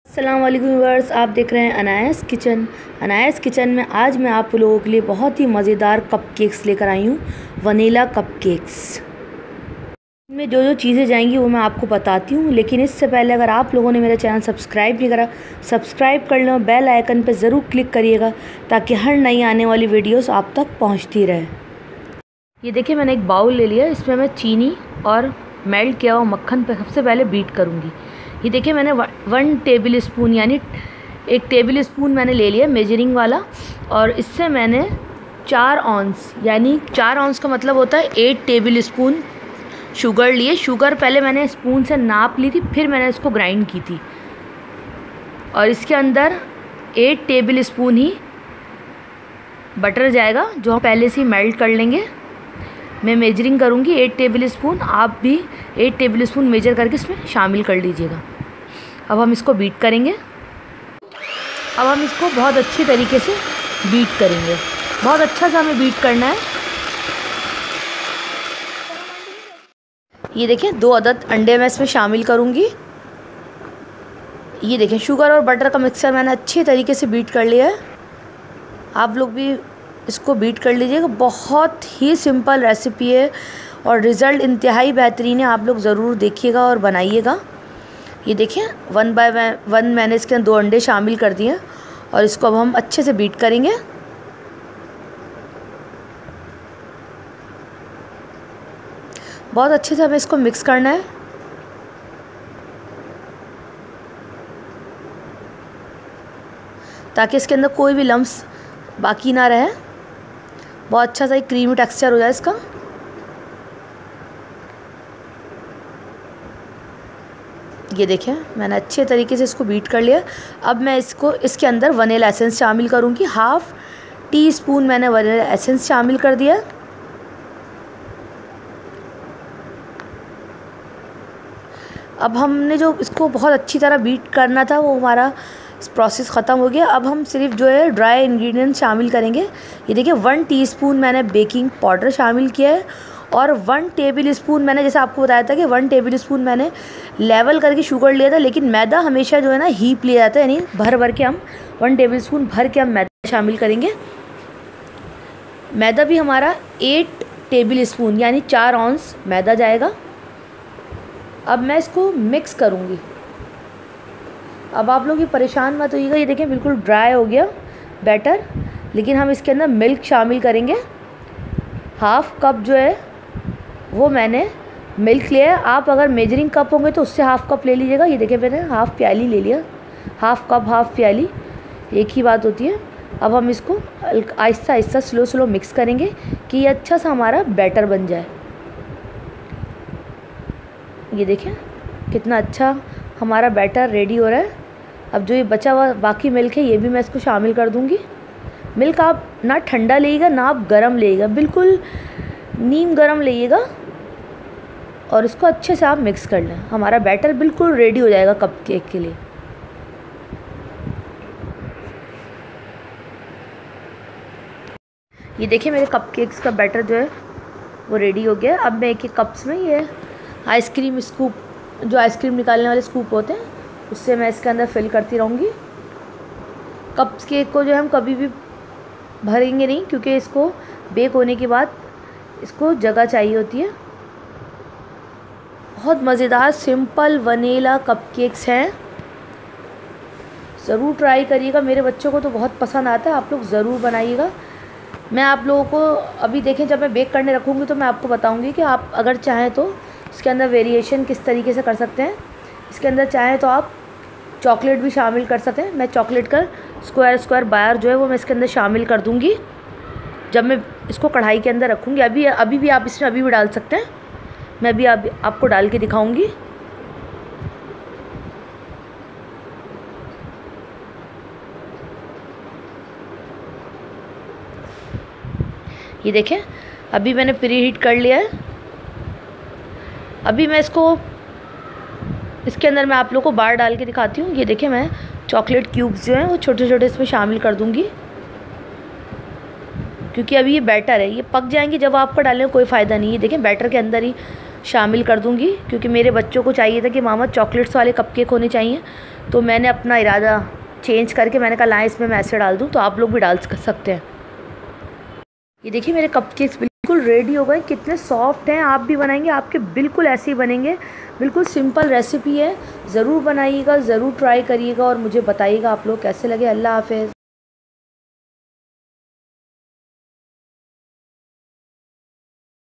अस्सलाम वालेकुम व्यूअर्स, आप देख रहे हैं अनायास किचन। अनायास किचन में आज मैं आप लोगों के लिए बहुत ही मज़ेदार कपकेक्स लेकर आई हूँ, वनीला कपकेक्स। इनमें जो जो चीज़ें जाएंगी वो मैं आपको बताती हूँ, लेकिन इससे पहले अगर आप लोगों ने मेरा चैनल सब्सक्राइब नहीं करा, सब्सक्राइब कर लो, बेल आइकन पर ज़रूर क्लिक करिएगा ताकि हर नई आने वाली वीडियोज़ आप तक पहुँचती रहे। ये देखिए, मैंने एक बाउल ले लिया, इसमें मैं चीनी और मेल्ट किया हुआ मक्खन पर सबसे पहले बीट करूँगी। ये देखिए, मैंने 1 टेबल स्पून यानी 1 टेबल स्पून मैंने ले लिया मेजरिंग वाला, और इससे मैंने 4 ऑंस यानी 4 ऑंस का मतलब होता है 8 टेबल स्पून शुगर लिए। शुगर पहले मैंने स्पून से नाप ली थी, फिर मैंने इसको ग्राइंड की थी, और इसके अंदर 8 टेबल स्पून ही बटर जाएगा जो हम पहले से ही मेल्ट कर लेंगे। मैं मेजरिंग करूँगी 8 टेबल स्पून, आप भी 8 टेबल स्पून मेजर करके इसमें शामिल कर लीजिएगा। अब हम इसको बीट करेंगे। अब हम इसको बहुत अच्छी तरीके से बीट करेंगे, बहुत अच्छा सा हमें बीट करना है। ये देखिए, 2 अदद अंडे मैं इसमें शामिल करूँगी। ये देखिए, शुगर और बटर का मिक्सचर मैंने अच्छी तरीके से बीट कर लिया है। आप लोग भी इसको बीट कर लीजिएगा। बहुत ही सिंपल रेसिपी है और रिज़ल्ट इंतहाई बेहतरीन है। आप लोग ज़रूर देखिएगा और बनाइएगा। ये देखिए, 1 बाय 1 मैंने इसके अंदर 2 अंडे शामिल कर दिए और इसको अब हम अच्छे से बीट करेंगे। बहुत अच्छे से हमें इसको मिक्स करना है। ताकि इसके अंदर कोई भी लम्स बाकी ना रहे, बहुत अच्छा सा एक क्रीमी टेक्सचर हो जाए इसका। ये देखिए, मैंने अच्छे तरीके से इसको बीट कर लिया। अब मैं इसके अंदर वनीला एसेंस शामिल करूँगी। 1/2 टीस्पून मैंने वनीला एसेंस शामिल कर दिया। अब हमने जो इसको बहुत अच्छी तरह बीट करना था वो हमारा प्रोसेस ख़त्म हो गया। अब हम सिर्फ जो है ड्राई इंग्रेडिएंट शामिल करेंगे। ये देखिए, 1 टीस्पून मैंने बेकिंग पाउडर शामिल किया है, और 1 टेबल स्पून मैंने, जैसे आपको बताया था कि 1 टेबल स्पून मैंने लेवल करके शुगर लिया था, लेकिन मैदा हमेशा जो है ना हीप लिया जाता है, यानी भर भर के हम 1 टेबल स्पून भर के हम मैदा शामिल करेंगे। मैदा भी हमारा 8 टेबल स्पून यानी 4 ऑंस मैदा जाएगा। अब मैं इसको मिक्स करूँगी। अब आप लोग ये परेशान मत होइएगा। ये देखें, बिल्कुल ड्राई हो गया बैटर, लेकिन हम इसके अंदर मिल्क शामिल करेंगे। 1/2 कप जो है वो मैंने मिल्क लिया है। आप अगर मेजरिंग कप होंगे तो उससे 1/2 कप ले लीजिएगा। ये देखिए, मैंने 1/2 प्याली ले लिया। 1/2 कप 1/2 प्याली एक ही बात होती है। अब हम इसको आहिस्ता आहिस्ता स्लो मिक्स करेंगे कि ये अच्छा सा हमारा बैटर बन जाए। ये देखें, कितना अच्छा हमारा बैटर रेडी हो रहा है। अब जो ये बचा हुआ बाकी मिल्क है, ये भी मैं इसको शामिल कर दूंगी। मिल्क आप ना ठंडा लीजिएगा ना आप गरम लीजिएगा, बिल्कुल नीम गरम लीजिएगा, और इसको अच्छे से आप मिक्स कर लें। हमारा बैटर बिल्कुल रेडी हो जाएगा कपकेक के लिए। ये देखिए, मेरे कपकेक्स का बैटर जो है वो रेडी हो गया। अब मैं एक कप्स में ये आइसक्रीम स्कूप, जो आइसक्रीम निकालने वाले स्कूप होते हैं, उससे मैं इसके अंदर फिल करती रहूँगी। कप्स केक को जो हम कभी भी भरेंगे नहीं, क्योंकि इसको बेक होने के बाद इसको जगह चाहिए होती है। बहुत मज़ेदार सिंपल वनीला कपकेक्स हैं, ज़रूर ट्राई करिएगा। मेरे बच्चों को तो बहुत पसंद आता है, आप लोग ज़रूर बनाइएगा। मैं आप लोगों को अभी देखें, जब मैं बेक करने रखूँगी तो मैं आपको बताऊँगी कि आप अगर चाहें तो इसके अंदर वेरिएशन किस तरीके से कर सकते हैं। इसके अंदर चाहें तो आप चॉकलेट भी शामिल कर सकते हैं। मैं चॉकलेट का स्क्वायर बार जो है वो मैं इसके अंदर शामिल कर दूंगी जब मैं इसको कढ़ाई के अंदर रखूँगी। अभी भी आप इसमें अभी भी डाल सकते हैं। मैं अभी आपको डाल के दिखाऊंगी। ये देखें, अभी मैंने प्री हीट कर लिया है। अभी मैं इसके अंदर मैं आप लोग को बार डाल के दिखाती हूँ। ये देखिए, मैं चॉकलेट क्यूब्स जो हैं वो छोटे छोटे इसमें शामिल कर दूँगी, क्योंकि अभी ये बैटर है, ये पक जाएंगे जब आपको डालने का कोई फ़ायदा नहीं है। देखिए, बैटर के अंदर ही शामिल कर दूँगी, क्योंकि मेरे बच्चों को चाहिए था कि मामा चॉकलेट्स वाले कपकेक होने चाहिए। तो मैंने अपना इरादा चेंज करके मैंने कहा लाएं इसमें मैं ऐसे डाल दूँ, तो आप लोग भी डाल सकते हैं। ये देखिए मेरे कपकेक्स बिल्कुल रेडी हो गए, कितने सॉफ्ट हैं। आप भी बनाएंगे आपके बिल्कुल ऐसे ही बनेंगे। बिल्कुल सिंपल रेसिपी है, ज़रूर बनाइएगा, ज़रूर ट्राई करिएगा और मुझे बताइएगा आप लोग कैसे लगे। अल्लाह हाफ़िज़।